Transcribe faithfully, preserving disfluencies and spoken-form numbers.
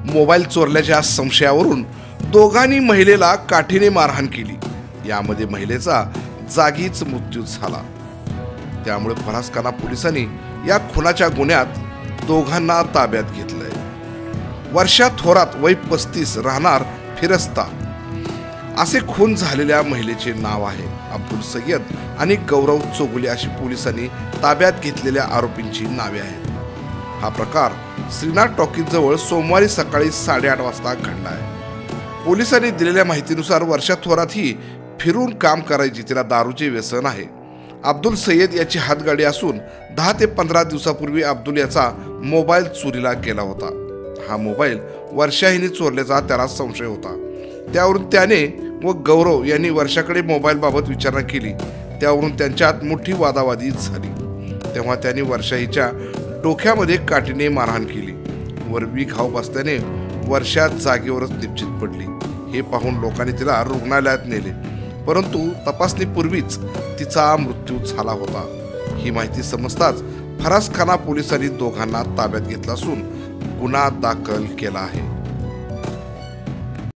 Mobile चोरल्याच्या संशयावरून दोघांनी महिलेला काठीने मारहाण केली। यामध्ये महिलेचा जागीच मृत्यू झाला। त्यामुळे फरसखाना पोलिसांनी या खुनाच्या गुन्ह्यात दोघांना ताब्यात घेतलंय। वर्षा थोरात वय पस्तीस राहणार फिरस्ता असे खून झालेल्या महिलेचे नाव आहे। अब्दुल सय्यद आणि गौरव चोगुले अशी पोलिसांनी ताब्यात घेतलेल्या आरोपींची नावे आहेत। हा प्रकार श्रीनाथ टॉकीज जवळ सोमवारी सकाळी साडेआठ वाजता घडला आहे। पोलिसांनी दिलेल्या माहितीनुसार वर्षा थोरात ही फिरून काम करायची, तिला दारूचे व्यसन आहे। अब्दुल सय्यद याची हातगाडी असून दहा ते पंधरा दिवसापूर्वी अब्दुल याचा मोबाईल चोरीला गेला होता। हा मोबाईल वर्षा हिने चोरल्याचा त्याला संशय होता। त्यावरून त्याने व गौरव यांनी वर्षाकडे मोबाईल बाबत विचारणा केली। त्यावरून त्यांच्यात मोठी वादावादी झाली। तेव्हा त्यांनी वर्षा हिच्या डोक्यामध्ये काठीने मारहाण केली। वरवी घाव बसल्याने वर्षा जागेवरच निश्चित पडली। हे पाहून लोकांनी तिला रुग्णालयात नेले, परंतु तपासणीपूर्वीच तिचा मृत्यू झाला होता। ही माहिती समजताच फरसखाना पोलिसांनी दोघांना ताब्यात घेतला असून गुन्हा दाखल केला आहे।